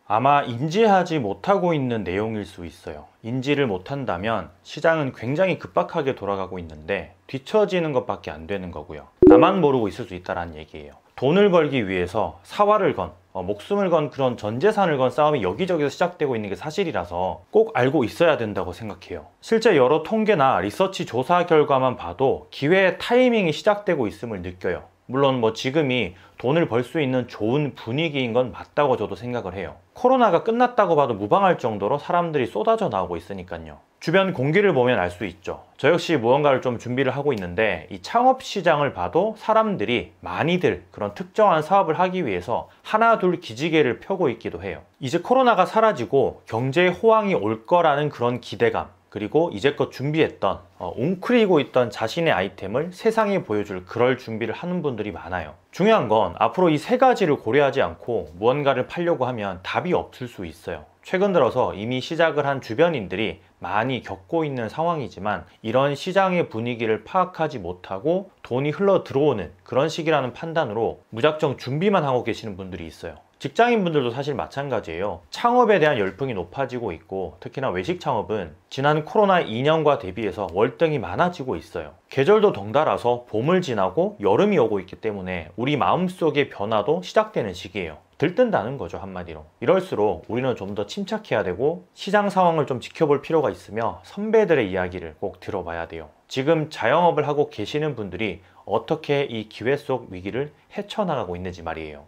아마 인지하지 못하고 있는 내용일 수 있어요. 인지를 못한다면 시장은 굉장히 급박하게 돌아가고 있는데 뒤처지는 것밖에 안 되는 거고요. 나만 모르고 있을 수 있다는 얘기예요. 돈을 벌기 위해서 사활을 건 목숨을 건 그런 전 재산을 건 싸움이 여기저기서 시작되고 있는 게 사실이라서 꼭 알고 있어야 된다고 생각해요. 실제 여러 통계나 리서치 조사 결과만 봐도 기회의 타이밍이 시작되고 있음을 느껴요. 물론 지금이 돈을 벌 수 있는 좋은 분위기인 건 맞다고 저도 생각을 해요. 코로나가 끝났다고 봐도 무방할 정도로 사람들이 쏟아져 나오고 있으니까요. 주변 공기를 보면 알 수 있죠. 저 역시 무언가를 좀 준비를 하고 있는데 이 창업 시장을 봐도 사람들이 많이들 그런 특정한 사업을 하기 위해서 하나 둘 기지개를 펴고 있기도 해요. 이제 코로나가 사라지고 경제의 호황이 올 거라는 그런 기대감, 그리고 이제껏 준비했던 웅크리고 있던 자신의 아이템을 세상에 보여줄 그럴 준비를 하는 분들이 많아요. 중요한 건 앞으로 이 세 가지를 고려하지 않고 무언가를 팔려고 하면 답이 없을 수 있어요. 최근 들어서 이미 시작을 한 주변인들이 많이 겪고 있는 상황이지만 이런 시장의 분위기를 파악하지 못하고 돈이 흘러 들어오는 그런 시기라는 판단으로 무작정 준비만 하고 계시는 분들이 있어요. 직장인분들도 사실 마찬가지예요. 창업에 대한 열풍이 높아지고 있고 특히나 외식 창업은 지난 코로나 2년과 대비해서 월등히 많아지고 있어요. 계절도 덩달아서 봄을 지나고 여름이 오고 있기 때문에 우리 마음속의 변화도 시작되는 시기예요. 들뜬다는 거죠, 한마디로. 이럴수록 우리는 좀 더 침착해야 되고 시장 상황을 좀 지켜볼 필요가 있으며 선배들의 이야기를 꼭 들어봐야 돼요. 지금 자영업을 하고 계시는 분들이 어떻게 이 기회 속 위기를 헤쳐나가고 있는지 말이에요.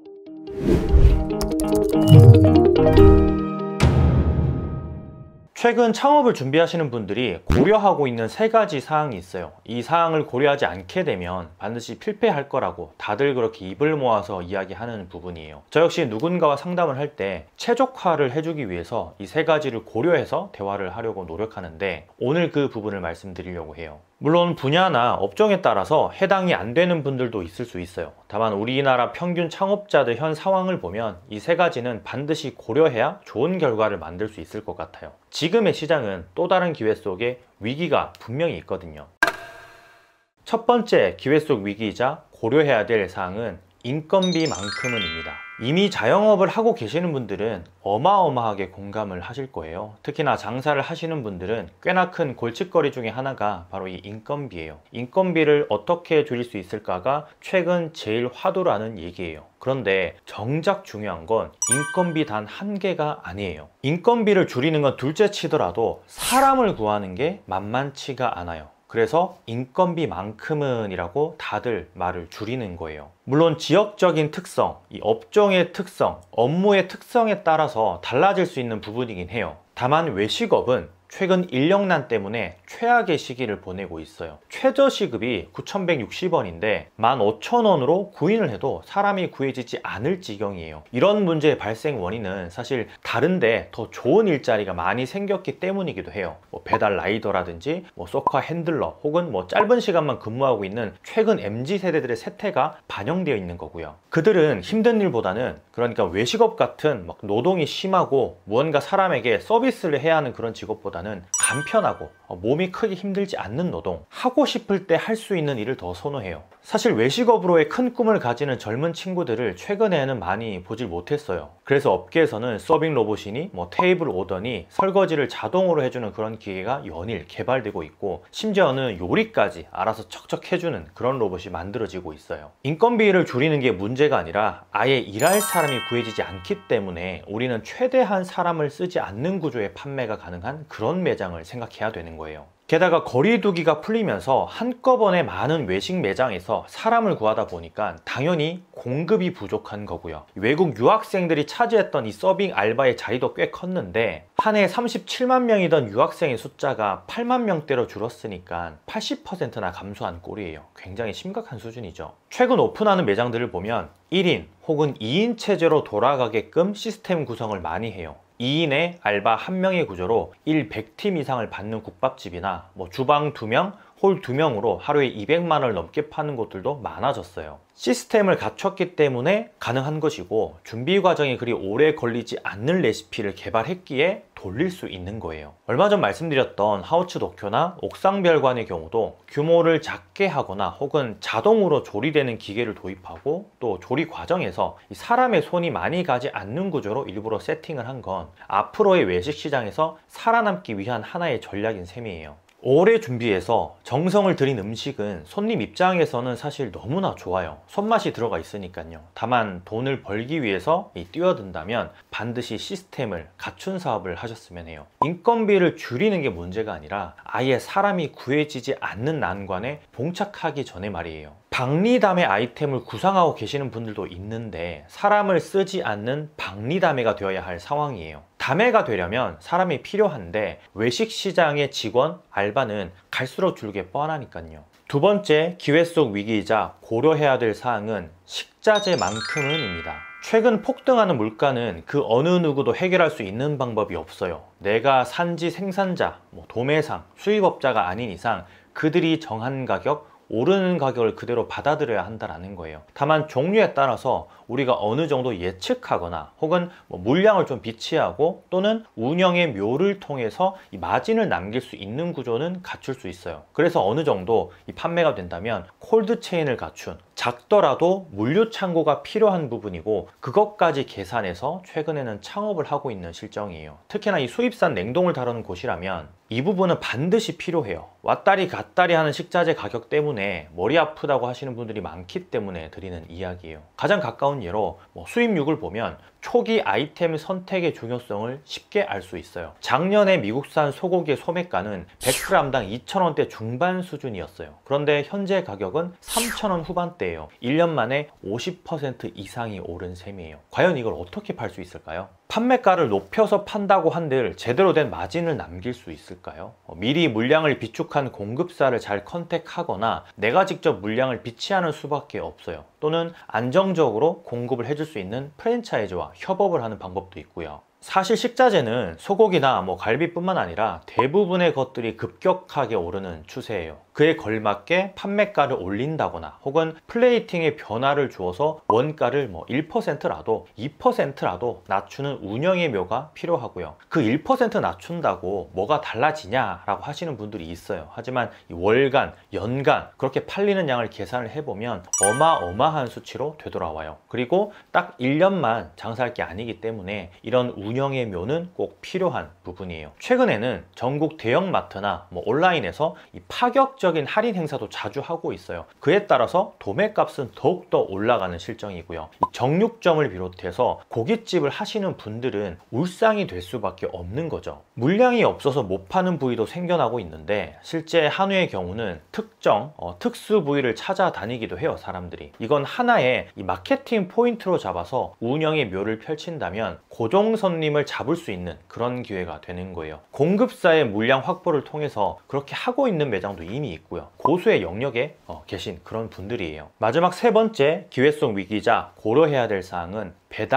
최근 창업을 준비하시는 분들이 고려하고 있는 세 가지 사항이 있어요. 이 사항을 고려하지 않게 되면 반드시 필패할 거라고 다들 그렇게 입을 모아서 이야기하는 부분이에요. 저 역시 누군가와 상담을 할 때 최적화를 해주기 위해서 이 세 가지를 고려해서 대화를 하려고 노력하는데 오늘 그 부분을 말씀드리려고 해요. 물론 분야나 업종에 따라서 해당이 안 되는 분들도 있을 수 있어요. 다만 우리나라 평균 창업자들 현 상황을 보면 이 세 가지는 반드시 고려해야 좋은 결과를 만들 수 있을 것 같아요. 지금의 시장은 또 다른 기회 속에 위기가 분명히 있거든요. 첫 번째 기회 속 위기이자 고려해야 될 사항은 인건비만큼은입니다. 이미 자영업을 하고 계시는 분들은 어마어마하게 공감을 하실 거예요. 특히나 장사를 하시는 분들은 꽤나 큰 골칫거리 중에 하나가 바로 이 인건비예요. 인건비를 어떻게 줄일 수 있을까가 최근 제일 화두라는 얘기예요. 그런데 정작 중요한 건 인건비 단 한 개가 아니에요. 인건비를 줄이는 건 둘째 치더라도 사람을 구하는 게 만만치가 않아요. 그래서 인건비만큼은 이라고 다들 말을 줄이는 거예요. 물론 지역적인 특성, 이 업종의 특성, 업무의 특성에 따라서 달라질 수 있는 부분이긴 해요. 다만 외식업은 최근 인력난 때문에 최악의 시기를 보내고 있어요. 최저시급이 9,160원인데 15,000원으로 구인을 해도 사람이 구해지지 않을 지경이에요. 이런 문제의 발생 원인은 사실 다른데 더 좋은 일자리가 많이 생겼기 때문이기도 해요. 배달 라이더라든지 소카 핸들러 혹은 짧은 시간만 근무하고 있는 최근 MZ세대들의 세태가 반영되어 있는 거고요. 그들은 힘든 일보다는 그러니까 외식업 같은 노동이 심하고 무언가 사람에게 서비스를 해야 하는 그런 직업보다 간편하고 몸이 크게 힘들지 않는 노동, 하고 싶을 때 할 수 있는 일을 더 선호해요. 사실 외식업으로의 큰 꿈을 가지는 젊은 친구들을 최근에는 많이 보질 못했어요. 그래서 업계에서는 서빙 로봇이니 테이블 오더니 설거지를 자동으로 해주는 그런 기계가 연일 개발되고 있고 심지어는 요리까지 알아서 척척 해주는 그런 로봇이 만들어지고 있어요. 인건비를 줄이는 게 문제가 아니라 아예 일할 사람이 구해지지 않기 때문에 우리는 최대한 사람을 쓰지 않는 구조의 판매가 가능한 그런 매장을 생각해야 되는 거예요. 게다가 거리두기가 풀리면서 한꺼번에 많은 외식 매장에서 사람을 구하다 보니까 당연히 공급이 부족한 거고요. 외국 유학생들이 차지했던 이 서빙 알바의 자리도 꽤 컸는데 한 해 37만 명이던 유학생의 숫자가 8만 명대로 줄었으니까 80%나 감소한 꼴이에요. 굉장히 심각한 수준이죠. 최근 오픈하는 매장들을 보면 1인 혹은 2인 체제로 돌아가게끔 시스템 구성을 많이 해요. 2인의 알바 1명의 구조로 100팀 이상을 받는 국밥집이나 주방 2명 홀 2명으로 하루에 200만 원을 넘게 파는 곳들도 많아졌어요. 시스템을 갖췄기 때문에 가능한 것이고 준비 과정이 그리 오래 걸리지 않는 레시피를 개발했기에 돌릴 수 있는 거예요. 얼마 전 말씀드렸던 하우츠 도쿄나 옥상별관의 경우도 규모를 작게 하거나 혹은 자동으로 조리되는 기계를 도입하고 또 조리 과정에서 사람의 손이 많이 가지 않는 구조로 일부러 세팅을 한 건 앞으로의 외식 시장에서 살아남기 위한 하나의 전략인 셈이에요. 오래 준비해서 정성을 들인 음식은 손님 입장에서는 사실 너무나 좋아요. 손맛이 들어가 있으니까요. 다만 돈을 벌기 위해서 뛰어든다면 반드시 시스템을 갖춘 사업을 하셨으면 해요. 인건비를 줄이는 게 문제가 아니라 아예 사람이 구해지지 않는 난관에 봉착하기 전에 말이에요. 박리담의 아이템을 구상하고 계시는 분들도 있는데 사람을 쓰지 않는 박리담회가 되어야 할 상황이에요. 담회가 되려면 사람이 필요한데 외식 시장의 직원, 알바는 갈수록 줄게 뻔하니까요. 두 번째 기회 속 위기이자 고려해야 될 사항은 식자재만큼은입니다. 최근 폭등하는 물가는 그 어느 누구도 해결할 수 있는 방법이 없어요. 내가 산지 생산자, 도매상, 수입업자가 아닌 이상 그들이 정한 가격, 오르는 가격을 그대로 받아들여야 한다는 거예요. 다만 종류에 따라서 우리가 어느 정도 예측하거나 혹은 물량을 좀 비치하고 또는 운영의 묘를 통해서 이 마진을 남길 수 있는 구조는 갖출 수 있어요. 그래서 어느 정도 이 판매가 된다면 콜드체인을 갖춘, 작더라도 물류 창고가 필요한 부분이고 그것까지 계산해서 최근에는 창업을 하고 있는 실정이에요. 특히나 이 수입산 냉동을 다루는 곳이라면 이 부분은 반드시 필요해요. 왔다리 갔다리 하는 식자재 가격 때문에 머리 아프다고 하시는 분들이 많기 때문에 드리는 이야기예요. 가장 가까운 예로 수입육을 보면 초기 아이템 선택의 중요성을 쉽게 알 수 있어요. 작년에 미국산 소고기의 소매가는 100g당 2,000원대 중반 수준이었어요. 그런데 현재 가격은 3,000원 후반대예요. 1년 만에 50% 이상이 오른 셈이에요. 과연 이걸 어떻게 팔 수 있을까요? 판매가를 높여서 판다고 한들 제대로 된 마진을 남길 수 있을까요? 미리 물량을 비축한 공급사를 잘 컨택하거나 내가 직접 물량을 비치하는 수밖에 없어요. 또는 안정적으로 공급을 해줄 수 있는 프랜차이즈와 협업을 하는 방법도 있고요. 사실 식자재는 소고기나 갈비뿐만 아니라 대부분의 것들이 급격하게 오르는 추세예요. 그에 걸맞게 판매가를 올린다거나 혹은 플레이팅의 변화를 주어서 원가를 1%라도 2%라도 낮추는 운영의 묘가 필요하고요. 그 1% 낮춘다고 뭐가 달라지냐라고 하시는 분들이 있어요. 하지만 월간, 연간 그렇게 팔리는 양을 계산을 해보면 어마어마한 수치로 되돌아와요. 그리고 딱 1년만 장사할 게 아니기 때문에 이런 운영의 묘는 꼭 필요한 부분이에요. 최근에는 전국 대형마트나 온라인에서 이 파격적인 할인 행사도 자주 하고 있어요. 그에 따라서 도매값은 더욱더 올라가는 실정이고요. 정육점을 비롯해서 고깃집을 하시는 분들은 울상이 될 수밖에 없는 거죠. 물량이 없어서 못 파는 부위도 생겨나고 있는데 실제 한우의 경우는 특정 특수 부위를 찾아다니기도 해요. 사람들이. 이건 하나의 이 마케팅 포인트로 잡아서 운영의 묘를 펼친다면 고정 손님을 잡을 수 있는 그런 기회가 되는 거예요. 공급사의 물량 확보를 통해서 그렇게 하고 있는 매장도 이미 있고요. 고수의 영역에 계신 그런 분들이에요. 마지막 세 번째 기회 속 위기이자 고려해야 될 사항은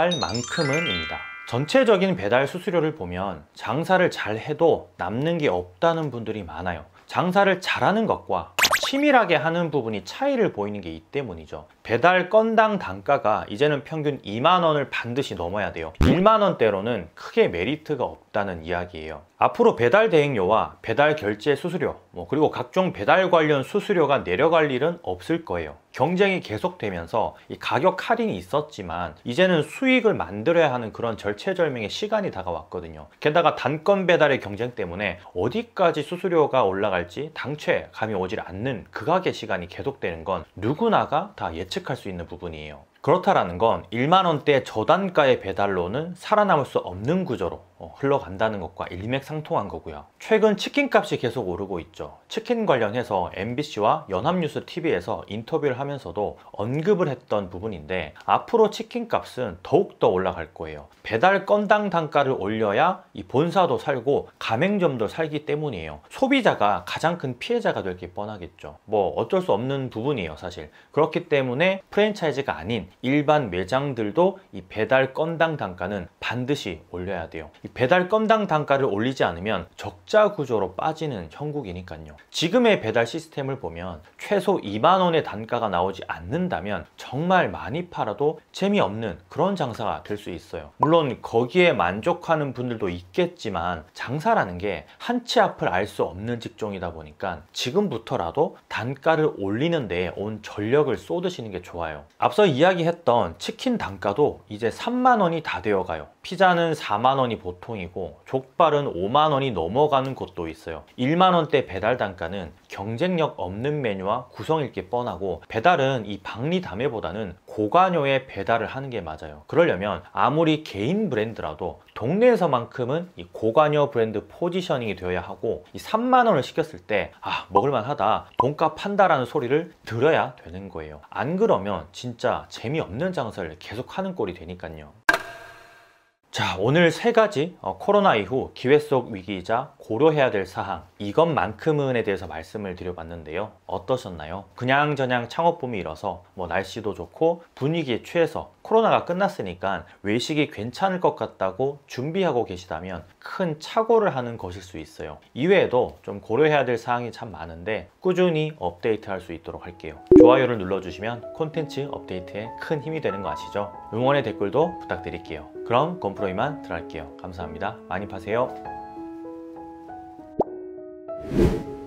배달만큼은입니다. 전체적인 배달 수수료를 보면 장사를 잘 해도 남는 게 없다는 분들이 많아요. 장사를 잘하는 것과 치밀하게 하는 부분이 차이를 보이는 게 이 때문이죠. 배달 건당 단가가 이제는 평균 2만 원을 반드시 넘어야 돼요. 1만 원대로는 크게 메리트가 없다는 이야기예요. 앞으로 배달 대행료와 배달 결제 수수료 그리고 각종 배달 관련 수수료가 내려갈 일은 없을 거예요. 경쟁이 계속되면서 이 가격 할인이 있었지만 이제는 수익을 만들어야 하는 그런 절체절명의 시간이 다가왔거든요. 게다가 단건 배달의 경쟁 때문에 어디까지 수수료가 올라갈지 당최 감이 오질 않는 극악의 시간이 계속되는 건 누구나가 다 예측할 수 있는 부분이에요. 그렇다라는 건 1만 원대 저단가의 배달로는 살아남을 수 없는 구조로 흘러간다는 것과 일맥상통한 거고요. 최근 치킨값이 계속 오르고 있죠. 치킨 관련해서 MBC와 연합뉴스 TV에서 인터뷰를 하면서도 언급을 했던 부분인데 앞으로 치킨값은 더욱더 올라갈 거예요. 배달 건당 단가를 올려야 이 본사도 살고 가맹점도 살기 때문이에요. 소비자가 가장 큰 피해자가 될 게 뻔하겠죠. 어쩔 수 없는 부분이에요. 사실 그렇기 때문에 프랜차이즈가 아닌 일반 매장들도 이 배달 건당 단가는 반드시 올려야 돼요. 이 배달 건당 단가를 올리지 않으면 적자 구조로 빠지는 형국이니까요. 지금의 배달 시스템을 보면 최소 2만 원의 단가가 나오지 않는다면 정말 많이 팔아도 재미없는 그런 장사가 될 수 있어요. 물론 거기에 만족하는 분들도 있겠지만 장사라는 게 한 치 앞을 알 수 없는 직종이다 보니까 지금부터라도 단가를 올리는 데에 온 전력을 쏟으시는 게 좋아요. 앞서 이야기했던 치킨 단가도 이제 3만 원이 다 되어 가요. 피자는 4만 원이 보통이고 족발은 5만 원이 넘어가는 곳도 있어요. 1만 원대 배달 단가는 경쟁력 없는 메뉴와 구성일 게 뻔하고, 배달은 이 박리담회보다는 고관여의 배달을 하는 게 맞아요. 그러려면 아무리 개인 브랜드라도 동네에서만큼은 이 고관여 브랜드 포지셔닝이 되어야 하고, 이 3만 원을 시켰을 때 먹을만 하다, 돈값 한다라는 소리를 들어야 되는 거예요. 안 그러면 진짜 재미없는 장사를 계속하는 꼴이 되니까요. 자, 오늘 세 가지 코로나 이후 기회 속 위기이자 고려해야 될 사항, 이것만큼은에 대해서 말씀을 드려봤는데요. 어떠셨나요? 그냥저냥 창업붐이 일어서 날씨도 좋고 분위기에 취해서 코로나가 끝났으니까 외식이 괜찮을 것 같다고 준비하고 계시다면 큰 착오를 하는 것일 수 있어요. 이외에도 좀 고려해야 될 사항이 참 많은데 꾸준히 업데이트할 수 있도록 할게요. 좋아요를 눌러주시면 콘텐츠 업데이트에 큰 힘이 되는 거 아시죠? 응원의 댓글도 부탁드릴게요. 그럼 건프로 이만 들어갈게요. 감사합니다. 많이 파세요.